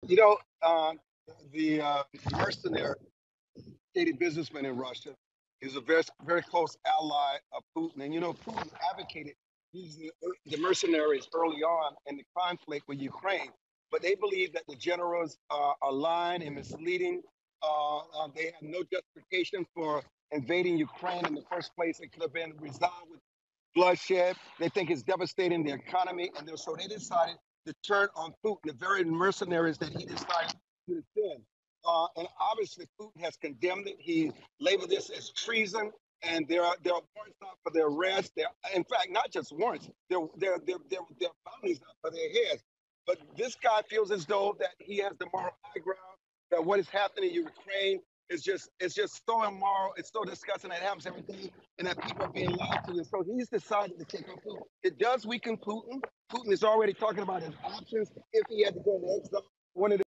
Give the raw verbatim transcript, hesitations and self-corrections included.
You know, uh, the uh, mercenary, shady businessman in Russia is a very, very close ally of Putin. And, you know, Putin advocated using the mercenaries early on in the conflict with Ukraine. But they believe that the generals uh, are lying and misleading. Uh, uh, they have no justification for invading Ukraine in the first place. It could have been resolved with bloodshed. They think it's devastating the economy. And so they decided to turn on Putin, the very mercenaries that he decided to defend. Uh, and obviously, Putin has condemned it. He labeled this as treason, and there are there are warrants out for their arrest. There, in fact, not just warrants. There there there there, there are bounties out for their heads. But this guy feels as though that he has the moral high ground. That what is happening in Ukraine is just it's just so immoral. It's so disgusting that it happens every day, and that people are being lied to. And so he's decided to take on Putin. It does weaken Putin. Putin is already talking about his options if he had to go into exile. One of the